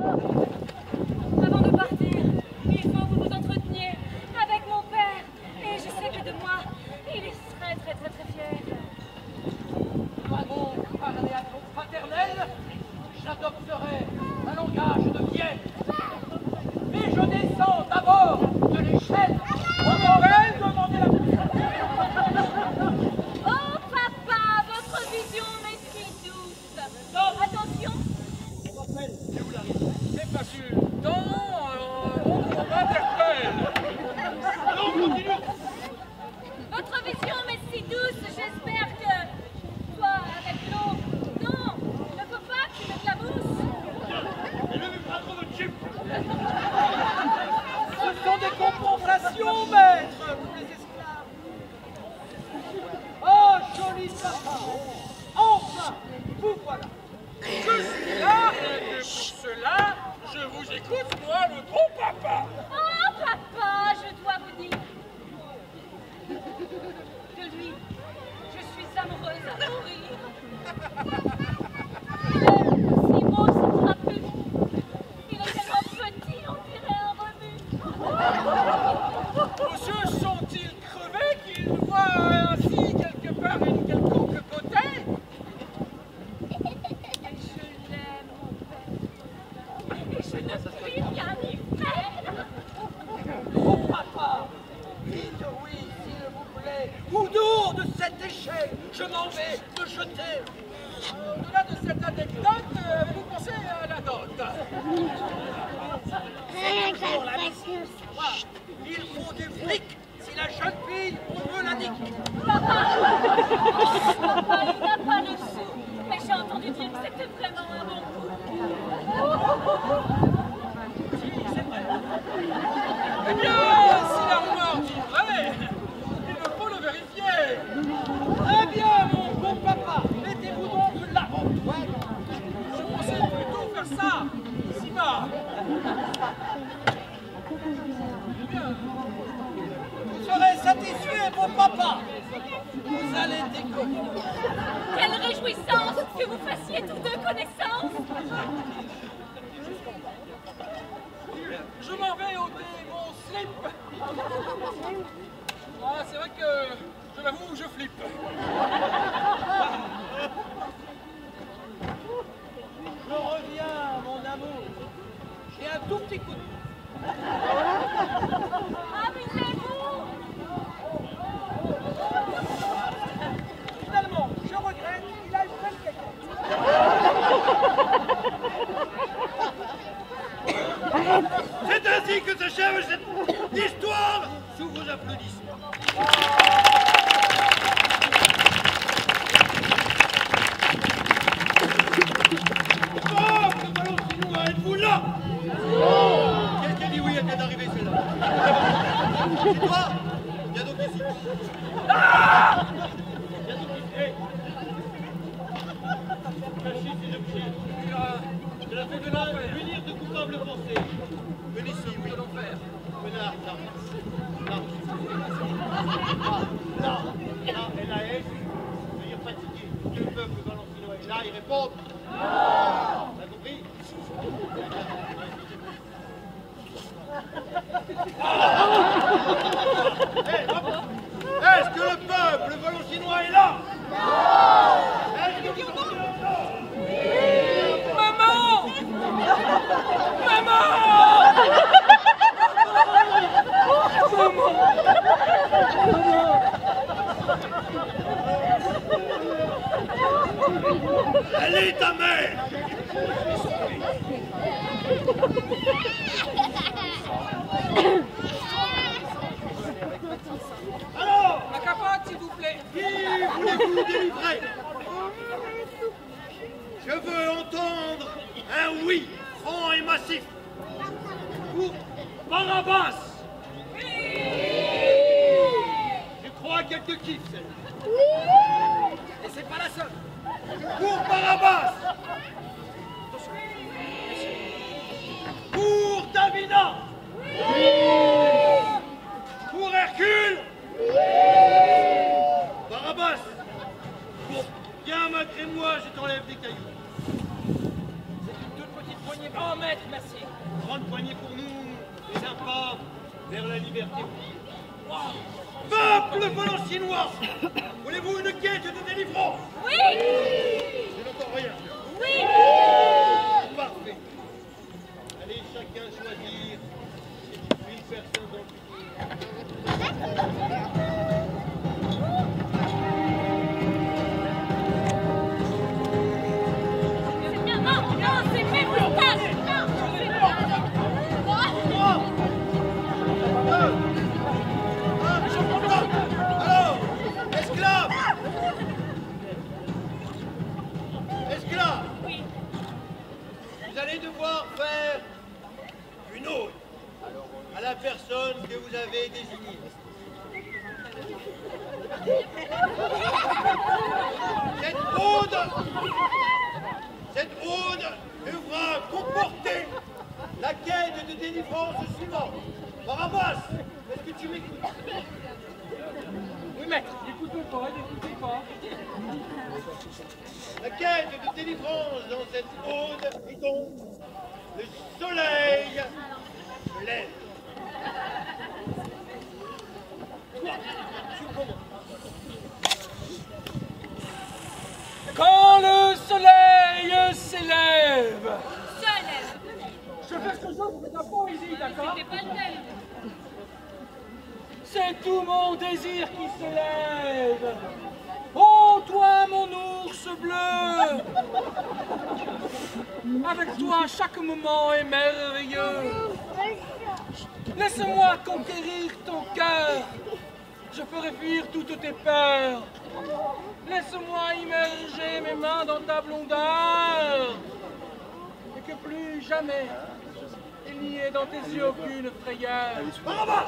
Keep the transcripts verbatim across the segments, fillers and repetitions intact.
Avant de partir, il faut que vous vous entreteniez avec mon père. Et je sais que de moi, il est très très très très fier. Nous avons parlé à ton paternel, j'adopterai un langage de Vienne. Mais je descends d'abord de l'échelle. On m'aurait demandé la Oh papa, votre vision m'est si douce. Non, attention. On m'appelle, c'est où la rivière? C'est pas sûr. Non, euh, on m'interpelle. Allons, continue. Votre vision m'est si douce, j'espère que... Toi, avec l'eau. Non, il ne faut pas que tu mettes la mousse. Et le pas trop de chip. Ce sont des compensations, maître, pour les esclaves. Oh, joli papa. Enfin, vous voilà. Je suis là et que pour cela, je vous écoute, moi, le bon papa. Oh papa, je dois vous dire. De lui, je suis amoureuse à mourir. Il est si beau, si trapu. Il est tellement petit, on dirait un rebut. Vos yeux sont-ils crevés qu'ils voient ainsi quelque part une quelconque beauté? Et je l'aime, mon père. Et je ne puis rien y faire. Oh, papa. Dites oui, s'il vous plaît. Ou dehors de cette échelle, je m'en vais me jeter. Au-delà de cette anecdote, euh, vous pensez à la dot. Pour la mission. Il faut du fric si la jeune fille, on veut la niquer. Papa, papa, il n'a pas le sou. Mais j'ai entendu dire que c'était vraiment un bon coup. Si, c'est vrai. Eh bien, si la rumeur dit vrai, il me faut le vérifier. Très bien, mon bon papa. Mettez-vous donc là. Je pensais plutôt faire ça, ici-bas. Eh bien, Vous serez satisfait, mon papa. Vous allez découvrir. Quelle réjouissance que vous fassiez tous deux connaissance. je m'en vais ôter mon slip. Ah, c'est vrai que, je l'avoue, je flippe. Je reviens, mon amour. J'ai un tout petit coup de... Amusez-vous. Finalement, je regrette, il a une belle caquette. C'est ainsi que s'achève cette histoire sous vos applaudissements. Oh, le ballon chinois, êtes-vous là? Qui qui a dit oui à cette arrivée, celle-là? C'est toi? Viens donc ici. Ah! Viens donc ici. Hey. Cachez ces objets. Je la fais de là, punir de coupables forcés. Venez ici, oui. De l'enfer. Menard, là. Là. Là. Là. Et la haine. Veuillez fatiguer. Que le peuple valentinois est là, il répond. Non. T'as compris? Hey, est-ce que le peuple valentinois est là? Non. Est-ce que vous entendez là? Maman! Maman! Allez, ta mère! Alors, La capote, s'il vous plaît. qui voulez-vous délivrer? Je veux entendre un oui franc et massif pour Barabbas. Oui. Je crois qu'elle te kiffe, celle-là. Oui. Et c'est pas la seule. Pour Barabbas. Pour Davina. Oui. Pour Hercule. Oui. Barabbas. Pour bien malgré moi, je t'enlève des cailloux. C'est une toute petite poignée. Grand maître, merci. Grande poignée pour nous et un pas vers la liberté. Peuple valenciennois, voulez-vous une quête de délivrance? Oui! Je n'entends rien. Oui! Parfait. Allez, chacun choisir une personne dans le Non, non, c'est mes moustaches! Non, c'est Alors, esclave! Esclave! Oui. Vous allez devoir faire une ode à la personne que vous avez désignée. Cette ode, cette ode devra comporter la quête de délivrance suivante. Barabbas, est-ce que tu m'écoutes? Oui, maître. N'écoutez pas, n'écoutez pas. La quête de délivrance dans cette ode est donc le soleil se lève. Quoi? Surprends-moi. Quand le soleil s'élève. Se lève. Je fais ce que je veux pour ta poésie, d'accord? C'était pas le même. C'est tout mon désir qui s'élève. Oh, toi, mon ours bleu! Avec toi, chaque moment est merveilleux. Laisse-moi conquérir ton cœur. Je ferai fuir toutes tes peurs. Laisse-moi immerger mes mains dans ta blondeur. Et que plus jamais il n'y ait dans tes yeux aucune frayeur. Barabbas!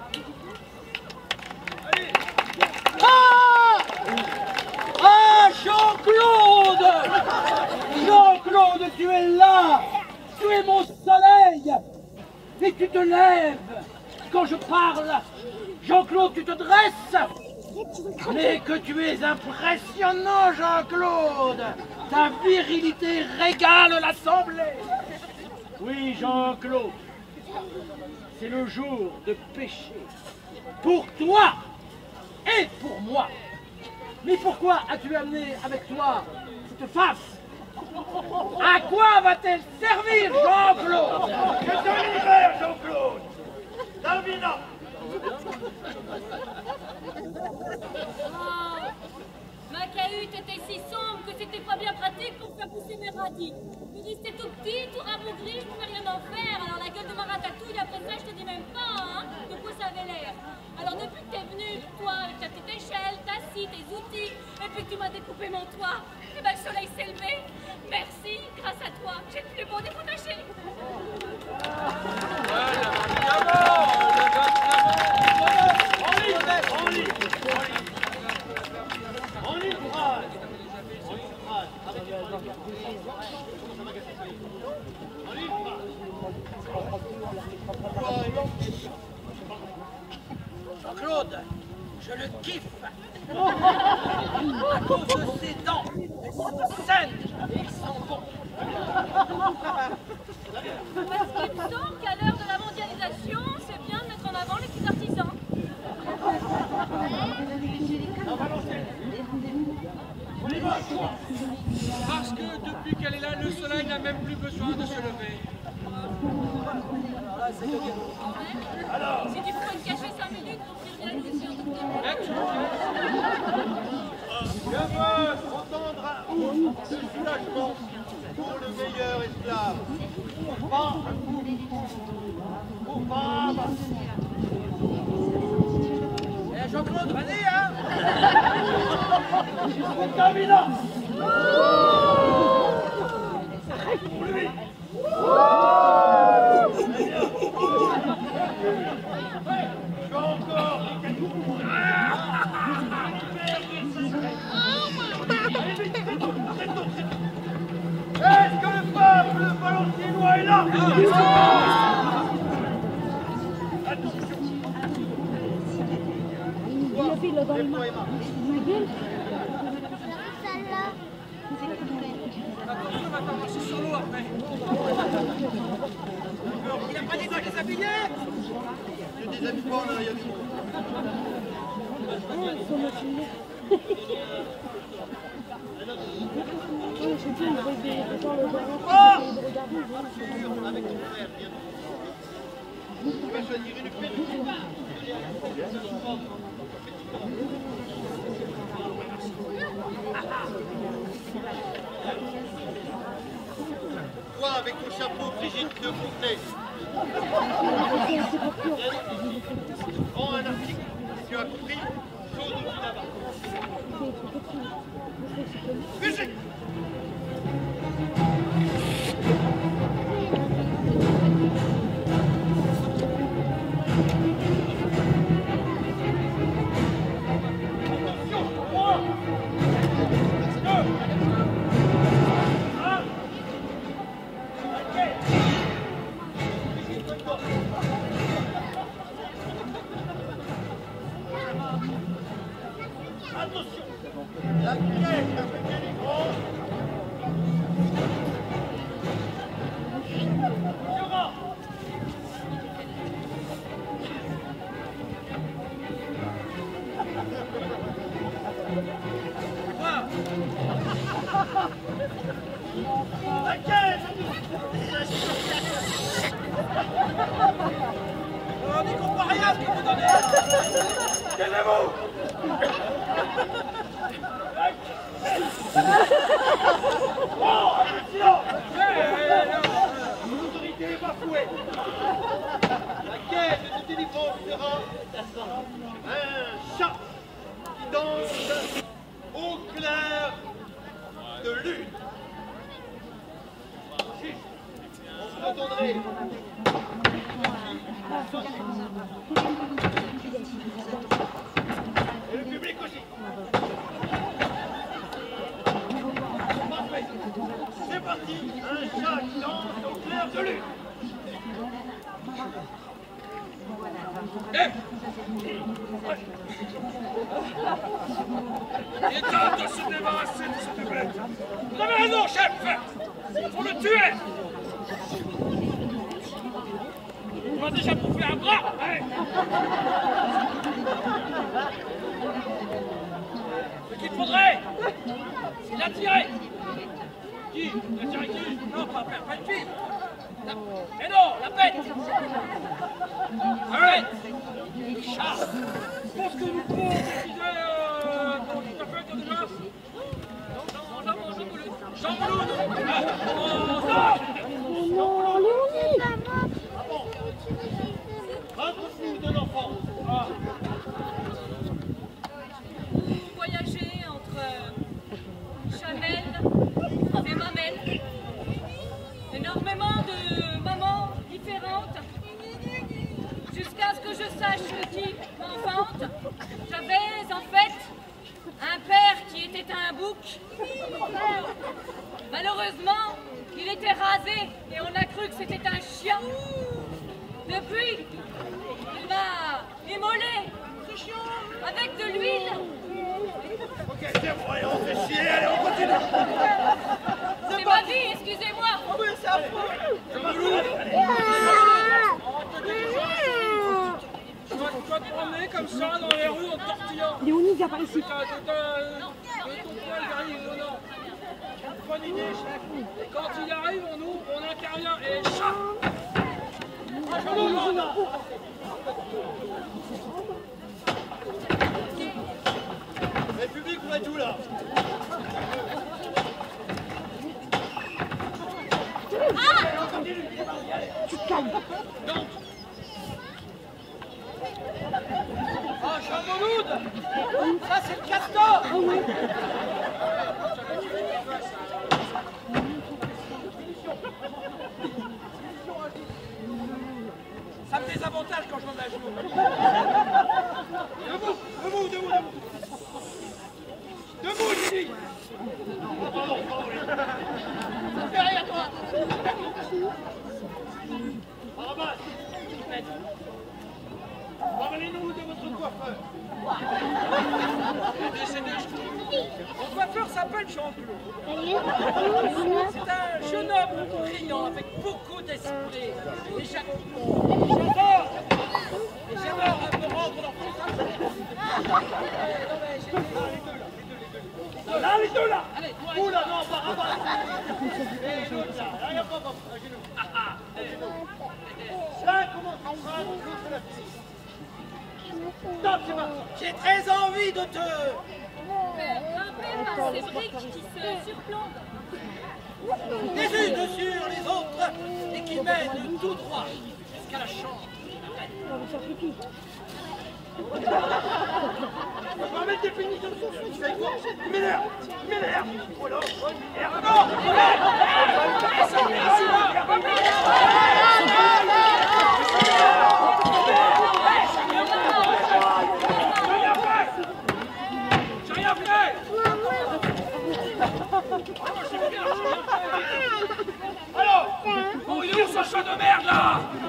Allez! Ah! Ah, Jean-Claude! Jean-Claude, tu es là! Tu es mon soleil! Et tu te lèves quand je parle! Jean-Claude, tu te dresses! Mais que tu es impressionnant, Jean-Claude! Ta virilité régale l'assemblée! Oui, Jean-Claude, c'est le jour de péché. Pour toi et pour moi. Mais pourquoi as-tu amené avec toi cette face? À quoi va-t-elle servir, Jean-Claude? Que te libère, Jean-Claude! Dalvina! Oh, ma cahute était si sombre que c'était pas bien pratique pour faire pousser mes radis. Je restais tout petit, tout rabougri, je pouvais rien en faire. Alors la gueule de ma ratatouille, après ça, je te dis même pas, hein, de quoi ça avait l'air. Alors depuis que t'es venu, toi, avec ta petite échelle, ta scie, tes outils, et puis que tu m'as découpé mon toit, et ben le soleil s'est levé. Merci, grâce à toi, j'ai plus beau dépotaché. En ligne! En une phrase! En une phrase! Avec une phrase! En une phrase! Jean-Claude, je le kiffe. À cause de ses dents. Elles sont saines et ils sont bons. Parce qu'il me semble qu'à l'heure de la mondialisation, c'est bien de mettre en avant les petits artisans. Parce que depuis qu'elle est là, le soleil n'a même plus besoin de se lever. Alors, si tu pouvais te cacher cinq minutes pour finir la session de Mec, je Je veux entendre un ouf de soulagement pour le meilleur esclave. Pas pour femme. Eh, Jean-Claude, vas-y, hein! Dalvina! Pour lui! Je veux encore les cadeaux. Est-ce que le peuple valenciennois est là? Attention! Toi, lève-toi et marche. Attention, on va pas marcher sur l'eau après. Il a pas dit toi qui s'habillait? J'ai des habitants là, il y a du monde. Avec ton frère, viens. Tu vas choisir une perruque. Toi avec ton chapeau Brigitte de Fontenay. Prends un article, tu as compris, chose au là-bas. Musique. Attention, la quête de Pénégrand. Sera. La quête. On n'y comprend rien à ce que vous donnez. Taisez-vous. Oh, silence! L'autorité est bafouée. La quête de délivrance sera un chat qui danse au clair de lune. Juste, on se retournerait. Et le public aussi. Parfait. C'est parti, un chat qui danse au clair de lune. Eh! Il est temps de se débarrasser de cette bête. Vous avez raison, chef. Faut le tuer. On va déjà bouffer un bras. Allez. Ce qu'il faudrait, c'est l'attirer. Qui? L'attirer qui? Non, pas, pas une fille. La... Mais non, la bête. La bête. Le chat. Je pense que nous pouvons utiliser... Euh... Comment tu t'appelles toi déjà? Jean Mouloud. Jean Mouloud. Non, Léonie. Rentre-vous de l'enfant. Ah. Vous voyagez entre Chamel et Mamel. Énormément de mamans différentes. Jusqu'à ce que je sache qui m'enfante. J'avais en fait un père qui était un bouc. Malheureusement, il était rasé et on a cru que c'était un chien. Depuis, il m'a immolé avec de l'huile. Ok, c'est vrai, on fait chier, allez, on continue. C'est ma vie, excusez-moi. Oh oui, c'est affreux. Tu vas, tu vas te promener comme ça dans les rues en tortillant. Léonie, viens par ici. T'as ton poil arrive, non, non. Bonne idée, chef. Et quand il arrive, on ouvre, on intervient et chat. Mais public, vous êtes où là? Tu te calmes. Donc. Ah, Jean Mouloud. Ça, c'est le castor. Ah oui. Ça me désavantage quand je m'en joue. Debout, debout, debout, debout. Debout, j'ai dit. Pardon, pardon. Derrière toi. Barabas. Parlez-nous de votre coiffeur. Il est décédé, je trouve. Mon coiffeur s'appelle Jean-Claude. Allez, C'est un jeune homme brillant avec beaucoup d'esprit. Et j'a- j'adore Et j'adore un peu rendre leur fils. Là, les deux là. Allez, toi, Oula, non, pas rabat. Et l'autre là, là, regarde pas, pas, à genoux. Là, comment tu feras, l'autre c'est la fille. Stop, c'est parti. j'ai très envie de te... Faire grimper par ces briques qui se surplombent. les unes sur les autres et qui mènent tout droit jusqu'à la chambre. on va faire pipi. On va mettre des pénitions dessus, tu sais quoi? Il m'énerve, il m'énerve. Oh là, oh, il m'énerve. Non, J'ai rien fait. alors, Bon, il est où ce chat de merde là?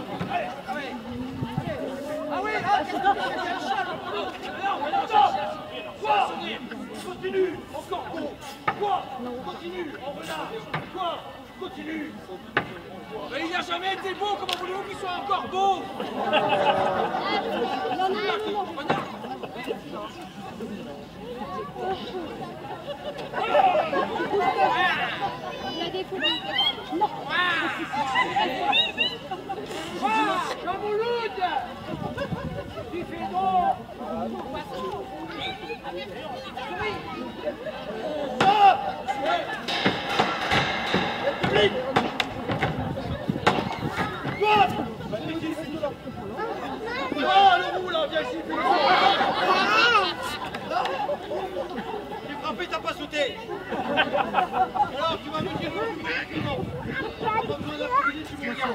Ah oui, ah, qu'est-ce que tu fais? C'est un chat, non, non, mais non, c'est un chien. quoi? Continue, encore bon. Quoi? Continue, en relâche. Quoi? Continue. Mais il n'a jamais été beau, comment voulez-vous qu'il soit encore beau? Il y a des fous. Jean Mouloud, tu fais donc. Stop! Public! Quoi? Oh, le roux là, viens ici, viens ici. J'ai frappé, t'as pas sauté. Alors, tu vas me dire non. Pas besoin d'appuyer, tu me regardes.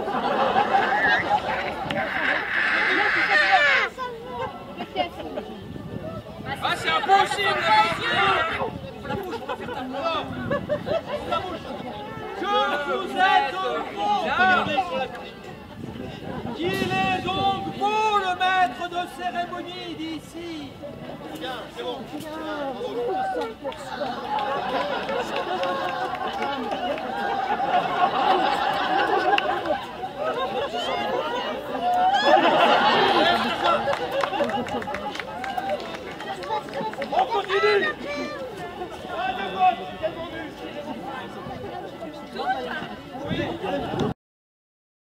Ah, c'est impossible! La bouche, on va faire ta Alors, la bouche. Que vous êtes beau. Regardez sur la public. Qu'il est donc beau le maître de cérémonie d'ici! Bien, c'est bon. Bravo.